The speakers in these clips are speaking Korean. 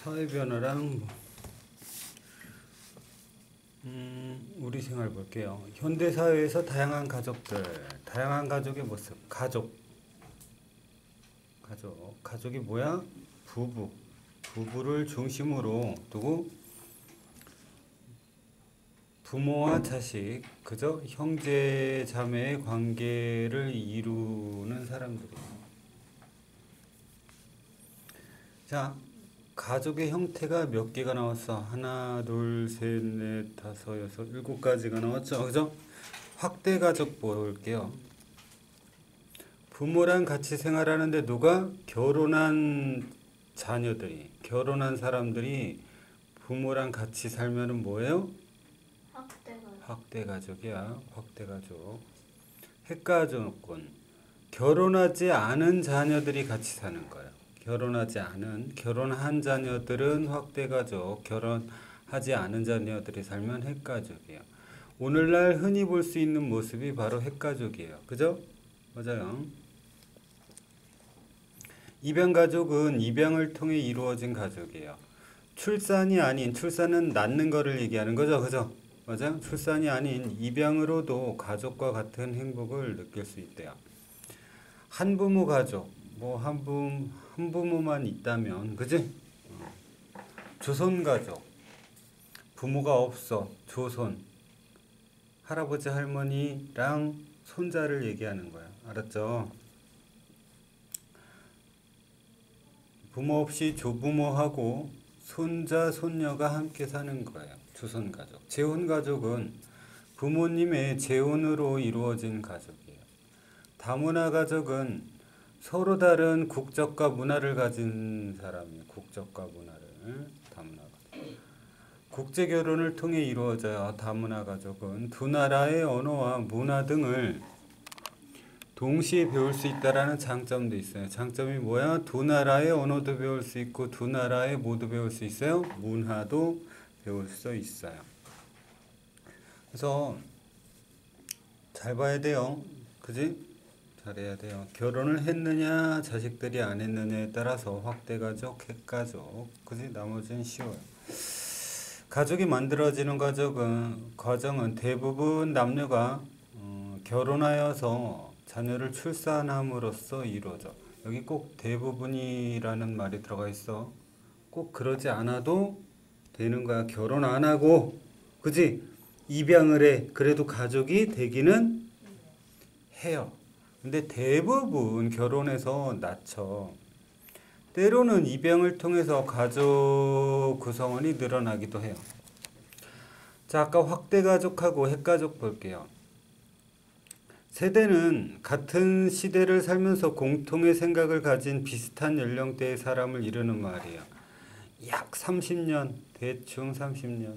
사회 변화랑 우리 생활 볼게요. 현대 사회에서 다양한 가족들, 다양한 가족의 모습, 가족이 뭐야? 부부를 중심으로 두고 부모와 자식, 그죠? 형제 자매의 관계를 이루는 사람들이에요. 자, 가족의 형태가 몇 개가 나왔어? 하나, 둘, 셋, 넷, 다섯, 여섯, 일곱 가지가 나왔죠? 그죠? 확대 가족 볼게요. 부모랑 같이 생활하는데 누가? 결혼한 사람들이 부모랑 같이 살면은 뭐예요? 확대 가족이야. 확대 가족. 핵가족은 결혼하지 않은 자녀들이 같이 사는 거예요. 결혼한 자녀들은 확대가족, 결혼하지 않은 자녀들이 살면 핵가족이에요. 오늘날 흔히 볼 수 있는 모습이 바로 핵가족이에요. 그죠? 맞아요. 입양가족은 입양을 통해 이루어진 가족이에요. 출산은 낳는 거를 얘기하는 거죠. 그죠? 맞아요? 출산이 아닌 입양으로도 가족과 같은 행복을 느낄 수 있대요. 한부모 가족, 한 부모만 있다면, 그지? 조선 가족, 부모가 없어, 조선, 할아버지 할머니랑 손자를 얘기하는 거야. 알았죠? 부모 없이 조부모하고 손자, 손녀가 함께 사는 거예요. 조선 가족. 재혼 가족은 부모님의 재혼으로 이루어진 가족이에요. 다문화 가족은 서로 다른 국적과 문화를 가진 사람이에요. 국적과 문화를. 다문화 가족. 국제 결혼을 통해 이루어져요. 다문화 가족은 두 나라의 언어와 문화 등을 동시에 배울 수 있다라는 장점도 있어요. 장점이 뭐야? 두 나라의 언어도 배울 수 있고 두 나라의 뭐도 배울 수 있어요? 문화도 배울 수 있어요. 그래서 잘 봐야 돼요. 그지? 잘해야 돼요. 결혼을 했느냐 자식들이 안 했느냐에 따라서 확대가족, 핵가족, 그지? 나머지는 쉬워요. 가족이 만들어지는 과정은 대부분 남녀가 결혼하여서 자녀를 출산함으로써 이루어져. 여기 꼭 대부분이라는 말이 들어가 있어. 꼭 그러지 않아도 되는 거야. 결혼 안 하고, 그지? 입양을 해. 그래도 가족이 되기는 해요. 근데 대부분 결혼해서 낳죠. 때로는 입양을 통해서 가족 구성원이 늘어나기도 해요. 자, 아까 확대가족하고 핵가족 볼게요. 세대는 같은 시대를 살면서 공통의 생각을 가진 비슷한 연령대의 사람을 이루는 말이에요. 약 30년, 대충 30년.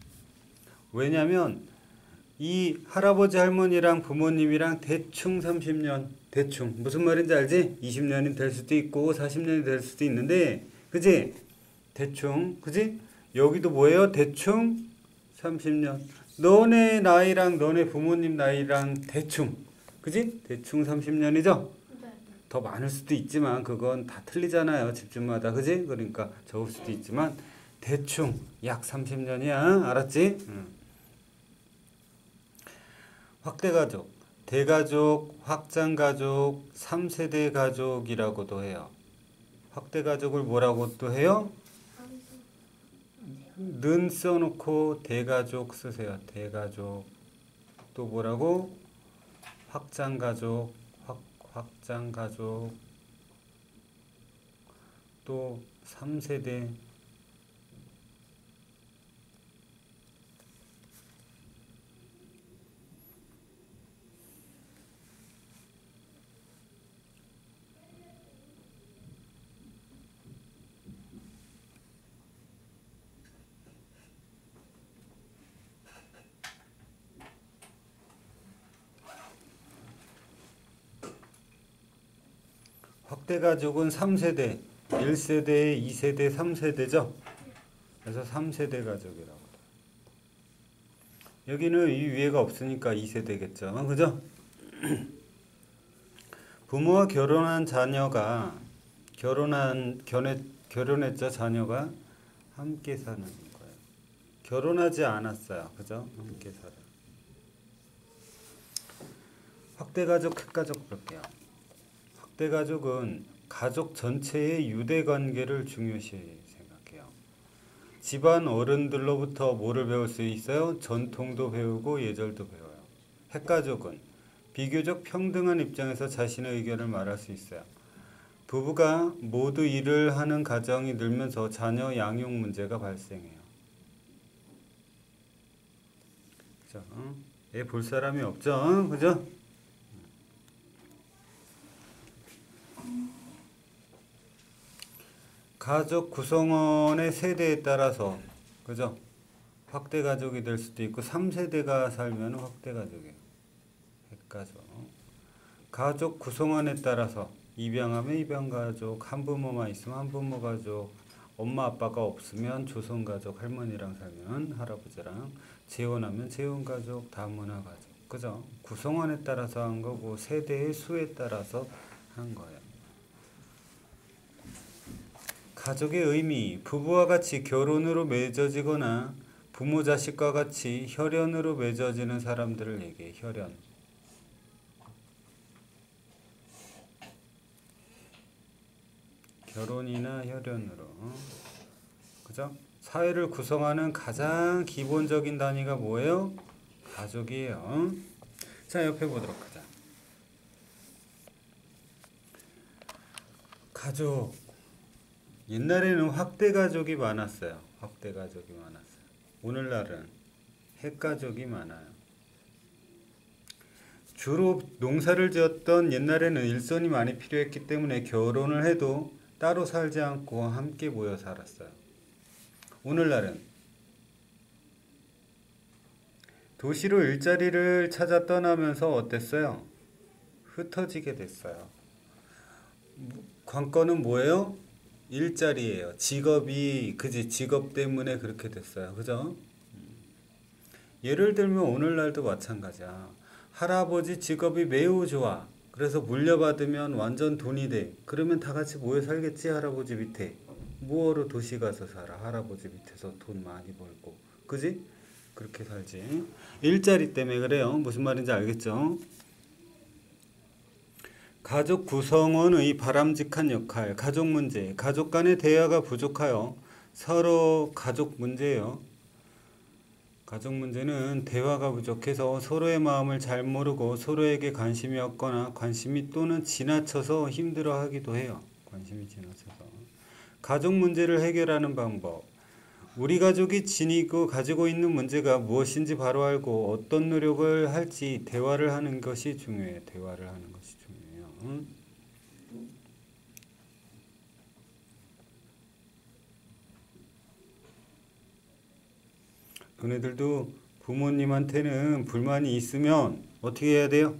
왜냐면 이 할아버지 할머니랑 부모님이랑 대충 30년, 대충 무슨 말인지 알지? 20년이 될 수도 있고 40년이 될 수도 있는데, 그지? 대충, 그지? 여기도 뭐예요? 대충 30년. 너네 나이랑 너네 부모님 나이랑 대충, 그지? 대충 30년이죠? 네. 더 많을 수도 있지만 그건 다 틀리잖아요. 집집마다, 그지? 그러니까 적을 수도 있지만 대충 약 30년이야. 알았지? 확대가족, 대가족, 확장가족, 3세대 가족이라고도 해요. 확대가족을 뭐라고 또 해요? 는 써놓고 대가족 쓰세요. 대가족. 또 뭐라고? 확장가족, 확장가족. 또 3세대. 확대가족은 3세대, 1세대, 2세대, 3세대죠. 그래서 3세대 가족이라고. 여기는 이 위에가 없으니까 2세대겠죠. 그죠? 부모와 결혼한 자녀가 결혼했죠. 자녀가 함께 사는 거예요. 결혼하지 않았어요. 그죠? 함께 살아요. 확대가족, 핵가족 볼게요. 확대가족은 가족 전체의 유대관계를 중요시 생각해요. 집안 어른들로부터 뭐를 배울 수 있어요? 전통도 배우고 예절도 배워요. 핵가족은 비교적 평등한 입장에서 자신의 의견을 말할 수 있어요. 부부가 모두 일을 하는 가정이 늘면서 자녀 양육 문제가 발생해요. 그죠? 애 볼 사람이 없죠? 그죠? 가족 구성원의 세대에 따라서, 그죠? 확대 가족이 될 수도 있고 3세대가 살면 확대 가족이에요. 핵가족. 가족 구성원에 따라서 입양하면 입양 가족, 한부모만 있으면 한부모 가족, 엄마 아빠가 없으면 조선 가족, 할머니랑 살면 할아버지랑, 재혼하면 재혼 가족, 다문화 가족. 그죠? 구성원에 따라서 한 거고 세대의 수에 따라서 한 거예요. 가족의 의미, 부부와 같이 결혼으로 맺어지거나 부모 자식과 같이 혈연으로 맺어지는 사람들을 얘기해. 혈연. 결혼이나 혈연으로. 그죠? 사회를 구성하는 가장 기본적인 단위가 뭐예요? 가족이에요. 자, 옆에 보도록 하자. 가족. 옛날에는 확대 가족이 많았어요. 확대 가족이 많았어요. 오늘날은 핵가족이 많아요. 주로 농사를 지었던 옛날에는 일손이 많이 필요했기 때문에 결혼을 해도 따로 살지 않고 함께 모여 살았어요. 오늘날은 도시로 일자리를 찾아 떠나면서 어땠어요? 흩어지게 됐어요. 관건은 뭐예요? 일자리예요. 직업이, 그지? 직업 때문에 그렇게 됐어요. 그죠? 예를 들면 오늘날도 마찬가지야. 할아버지 직업이 매우 좋아. 그래서 물려받으면 완전 돈이 돼. 그러면 다 같이 모여 살겠지, 할아버지 밑에. 뭐하러 도시 가서 살아? 할아버지 밑에서 돈 많이 벌고. 그지? 그렇게 살지. 일자리 때문에 그래요. 무슨 말인지 알겠죠? 가족 구성원의 바람직한 역할, 가족 문제, 가족 간의 대화가 부족하여 서로 가족 문제예요. 가족 문제는 대화가 부족해서 서로의 마음을 잘 모르고 서로에게 관심이 없거나 관심이 또는 지나쳐서 힘들어하기도 해요. 관심이 지나쳐서. 가족 문제를 해결하는 방법. 우리 가족이 지니고 가지고 있는 문제가 무엇인지 바로 알고 어떤 노력을 할지 대화를 하는 것이 중요해요. 대화를 하는 것이 중요해요. 너네들도 부모님한테는 불만이 있으면 어떻게 해야 돼요?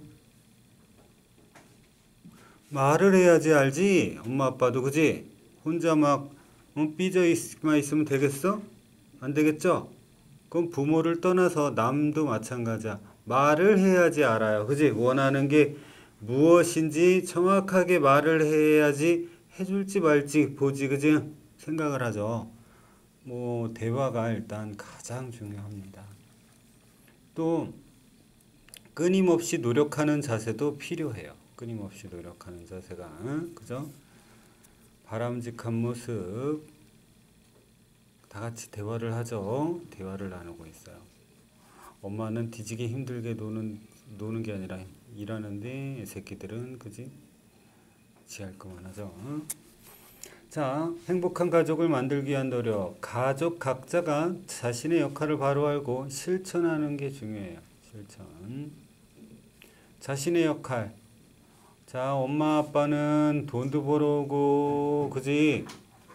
말을 해야지 알지. 엄마 아빠도 그지? 혼자 막 삐져 있으면 되겠어? 안 되겠죠? 그럼 부모를 떠나서 남도 마찬가지야. 말을 해야지 알아요. 그지? 원하는 게 무엇인지 정확하게 말을 해야지 해줄지 말지 보지. 그지? 생각을 하죠. 뭐 대화가 일단 가장 중요합니다. 또 끊임없이 노력하는 자세도 필요해요. 끊임없이 노력하는 자세가, 그죠? 바람직한 모습. 다 같이 대화를 하죠. 대화를 나누고 있어요. 엄마는 뒤지게 힘들게 노는 게 아니라 일하는데 새끼들은 그지? 지할 것만 하죠. 자, 행복한 가족을 만들기 위한 노력. 가족 각자가 자신의 역할을 바로 알고 실천하는 게 중요해요. 실천. 자신의 역할. 자, 엄마 아빠는 돈도 벌어오고 그지?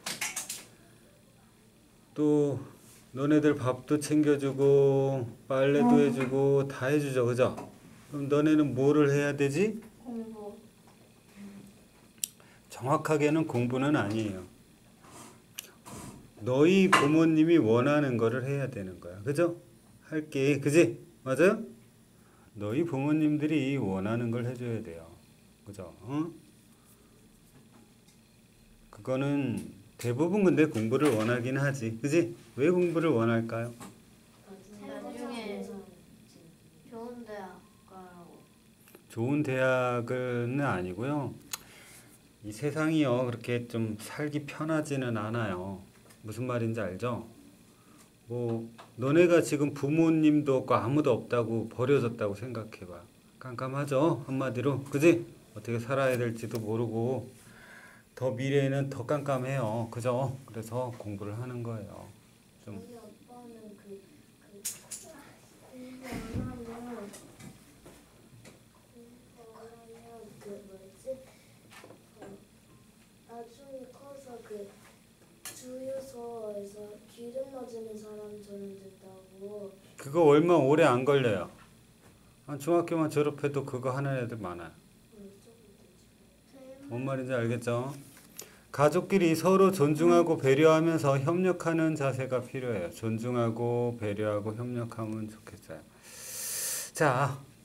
또 너네들 밥도 챙겨주고 빨래도 해주고 다 해주죠. 그죠? 그럼 너네는 뭐를 해야 되지? 공부. 정확하게는 공부는 아니에요. 너희 부모님이 원하는 거를 해야 되는 거야. 그죠? 할게. 그지? 맞아요? 너희 부모님들이 원하는 걸 해줘야 돼요. 그죠? 그거는 대부분 근데 공부를 원하긴 하지. 그지? 왜 공부를 원할까요? 나중에 좋은 대학 가라고. 좋은 대학은 아니고요. 이 세상이요, 그렇게 좀 살기 편하지는 않아요. 무슨 말인지 알죠? 뭐 너네가 지금 부모님도 없고 아무도 없다고 버려졌다고 생각해봐. 깜깜하죠? 한마디로. 그지? 어떻게 살아야 될지도 모르고 더 미래에는 더 깜깜해요. 그죠? 그래서 공부를 하는 거예요. 좀 저희 아빠는 공부 안 하면 뭐지? 나중에 커서 주유소에서 기름 넣어주는 사람처럼 된다고. 그거 얼마 오래 안 걸려요. 한 중학교만 졸업해도 그거 하는 애들 많아요. 뭔 말인지 알겠죠? 가족끼리 서로 존중하고 배려하면서 협력하는 자세가 필요해요. 존중하고 배려하고 협력하면 좋겠어요. 자,